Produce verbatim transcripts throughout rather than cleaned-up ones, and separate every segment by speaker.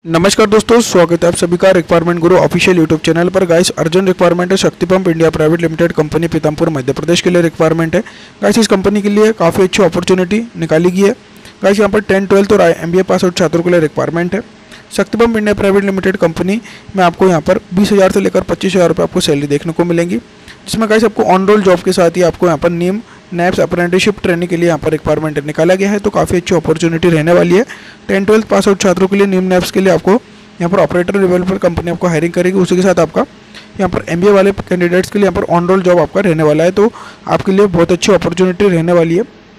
Speaker 1: नमस्कार दोस्तों, स्वागत है आप सभी का requirement Guru official YouTube channel पर। गाइस अर्जेंट रिक्वायरमेंट है Shakti pump India private limited company Pithampur Madhya Pradesh के लिए रिक्वायरमेंट है। गाइस इस कंपनी के लिए काफ़ी अच्छी अपॉर्चुनिटी निकाली गई है। गाइस यहाँ पर टेंथ ट्वेल्थ और एमबीए पास आउट छात्रों के लिए रिक्वायरमेंट है। Shakti pump India private limited company में आपको यहाँ पर बीस हज़ार से लेकर पच्चीस हज़ार रुपये आपको सैलरी देखने को मिलेंगी, जिसमें गाइस आपको ऑन रोल जॉब के साथ ही आपको यहाँ पर नीम नैप्स अप्रेंटिसशिप ट्रेनिंग के लिए यहाँ पर रिक्वायरमेंट निकाला गया है। तो काफ़ी अच्छी अपॉर्चुनिटी रहने वाली है। टेंथ ट्वेल्थ पास आउट छात्रों के लिए नीम नैप्स के लिए आपको यहाँ पर ऑपरेटर लेवल पर कंपनी आपको हायरिंग करेगी। उसी के साथ आपका यहाँ पर एमबीए वाले कैंडिडेट्स के लिए यहाँ पर ऑन रोल जॉब आपका रहने वाला है। तो आपके लिए बहुत अच्छी अपॉर्चुनिटी रहने वाली है।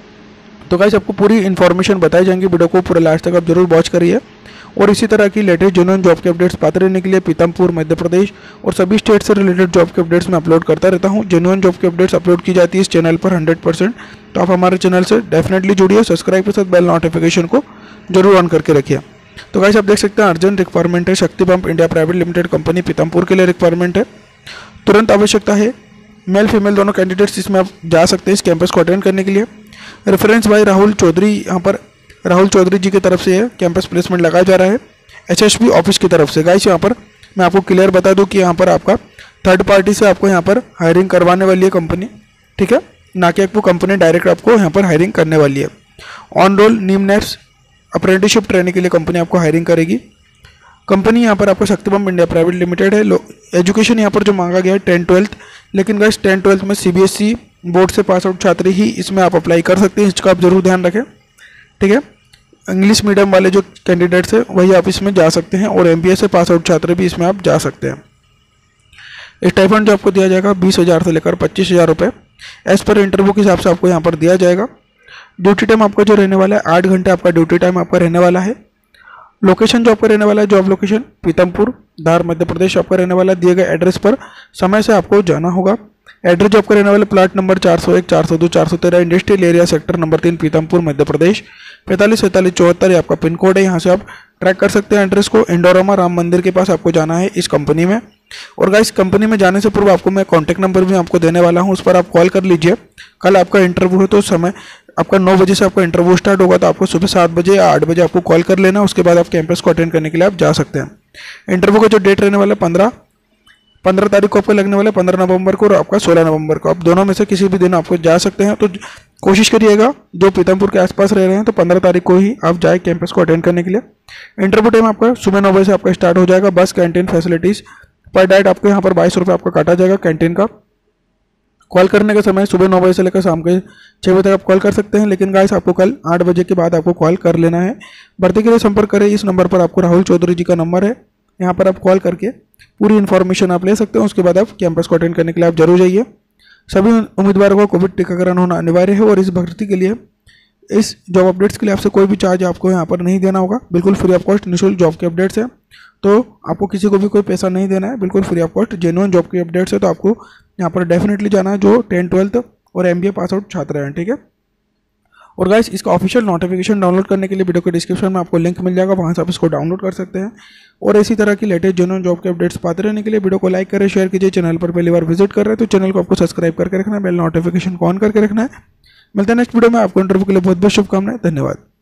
Speaker 1: तो गाइस आपको पूरी इन्फॉर्मेशन बताई जाएंगी, वीडियो को पूरे लास्ट तक आप जरूर वॉच करिए। और इसी तरह की लेटेस्ट जेन्युइन जॉब के अपडेट्स पाते रहने के लिए पीतमपुर मध्य प्रदेश और सभी स्टेट से रिलेटेड जॉब के अपडेट्स मैं अपलोड करता रहता हूँ। जेन्युइन जॉब के अपडेट्स अपलोड की जाती है इस चैनल पर हंड्रेड परसेंट। तो आप हमारे चैनल से डेफिनेटली जुड़िए, सब्सक्राइब के साथ बेल नोटिफिकेशन को जरूर ऑन करके रखिए। तो गाइस आप देख सकते हैं अर्जेंट रिक्वायरमेंट है Shakti pump India private limited company Pithampur के लिए रिक्वायरमेंट है। तुरंत आवश्यकता है, मेल फीमेल दोनों कैंडिडेट्स इसमें आप जा सकते हैं इस कैंपस को अटेंड करने के लिए। रेफरेंस बाय राहुल चौधरी, यहाँ पर राहुल चौधरी जी की तरफ से है कैंपस प्लेसमेंट लगाया जा रहा है एचएसपी ऑफिस की तरफ से। गाइस यहाँ पर मैं आपको क्लियर बता दूं कि यहाँ पर आपका थर्ड पार्टी से आपको यहाँ पर हायरिंग करवाने वाली है कंपनी, ठीक है, ना कि आपको कंपनी डायरेक्ट आपको यहाँ पर हायरिंग करने वाली है। On roll NEEM NAPS apprenticeship training के लिए कंपनी आपको हायरिंग करेगी। कंपनी यहाँ पर आपको Shakti pump India private limited है। एजुकेशन यहाँ पर जो मांगा गया है टेंथ ट्वेल्थ, लेकिन गाइस टेंथ ट्वेल्थ में सीबीएसई बोर्ड से पास आउट छात्र ही इसमें आप अप्लाई कर सकते हैं, इसका आप जरूर ध्यान रखें, ठीक है। इंग्लिश मीडियम वाले जो कैंडिडेट्स हैं वही आप इसमें जा सकते हैं और एमबीए से पास आउट छात्र भी इसमें आप जा सकते हैं। स्टाइपेंड जो आपको दिया जाएगा बीस हज़ार से लेकर पच्चीस हज़ार रुपये एज पर इंटरव्यू के हिसाब से आपको यहाँ पर दिया जाएगा। ड्यूटी टाइम आपका जो रहने वाला है आठ घंटे आपका ड्यूटी टाइम आपका रहने वाला है। लोकेशन जो आपका रहने वाला है, जॉब लोकेशन पीतमपुर धार मध्य प्रदेश आपका रहने वाला है। दिए गए एड्रेस पर समय से आपको जाना होगा। एड्रेस जो आपका रहने वाला प्लाट नंबर चार सौ एक, चार सौ दो, चार सौ तेरह इंडस्ट्रियल एरिया सेक्टर नंबर तीन पीतमपुर मध्य प्रदेश पैंतालीस सैंतालीस चौहत्तर ये आपका पिन कोड है। यहाँ से आप ट्रैक कर सकते हैं एड्रेस को। इंडोरामा राम मंदिर के पास आपको जाना है इस कंपनी में। और गाइस कंपनी में जाने से पूर्व आपको मैं कॉन्टैक्ट नंबर भी आपको देने वाला हूँ, उस पर आप कॉल कर लीजिए। कल आपका इंटरव्यू है तो समय आपका नौ बजे से आपका इंटरव्यू स्टार्ट होगा, तो आपको सुबह सात बजे या आठ बजे आपको कॉल कर लेना। उसके बाद आप कैंपस को अटेंड करने के लिए आप जा सकते हैं। इंटरव्यू का जो डेट रहने वाला है पंद्रह पंद्रह तारीख को आपको लगने वाला है, पंद्रह नवंबर को और आपका सोलह नवंबर को। आप दोनों में से किसी भी दिन आपको जा सकते हैं। तो कोशिश करिएगा जो पीतमपुर के आसपास रह रहे हैं तो पंद्रह तारीख को ही आप जाए कैंपस को अटेंड करने के लिए। इंटरव्यू टाइम आपका सुबह नौ बजे से आपका स्टार्ट हो जाएगा। बस कैंटीन फैसिलिटीज़ पर डाइट आपको यहाँ पर बाईस रुपये आपका काटा जाएगा कैंटीन का। कॉल करने का समय सुबह नौ बजे से लेकर शाम के छः बजे तक आप कॉल कर सकते हैं, लेकिन गाइस आपको कल आठ बजे के बाद आपको कॉल कर लेना है। भर्ती के लिए संपर्क करें, इस नंबर पर आपको राहुल चौधरी जी का नंबर है, यहाँ पर आप कॉल करके पूरी इन्फॉर्मेशन आप ले सकते हैं। उसके बाद आप कैंपस को अटेंड करने के लिए आप जरूर जाइए। सभी उम्मीदवारों को कोविड टीकाकरण होना अनिवार्य है और इस भर्ती के लिए इस जॉब अपडेट्स के लिए आपसे कोई भी चार्ज आपको यहाँ पर नहीं देना होगा। बिल्कुल फ्री ऑफ कॉस्ट निःशुल्क जॉब के अपडेट्स है, तो आपको किसी को भी कोई पैसा नहीं देना है, बिल्कुल free of cost genuine job के अपडेट्स है। तो आपको यहाँ पर डेफिनेटली जाना है जो टेंथ ट्वेल्थ और एमबीए पास आउट छात्र हैं, ठीक है। और गाइस इसका ऑफिशियल नोटिफिकेशन डाउनलोड करने के लिए वीडियो के डिस्क्रिप्शन में आपको लिंक मिल जाएगा, वहाँ से आप इसको डाउनलोड कर सकते हैं। और इसी तरह की लेटेस्ट जेन्युइन जॉब के अपडेट्स पाते रहने के लिए वीडियो को लाइक करें, शेयर कीजिए। चैनल पर पहली बार विजिट कर रहे हैं तो चैनल को आपको सब्सक्राइब करके रखना है, बेल नोटिफिकेशन को ऑन करके रखना है। मिलते हैं नेक्स्ट वीडियो में। आपको इंटरव्यू के लिए बहुत बहुत शुभकामनाएं। धन्यवाद।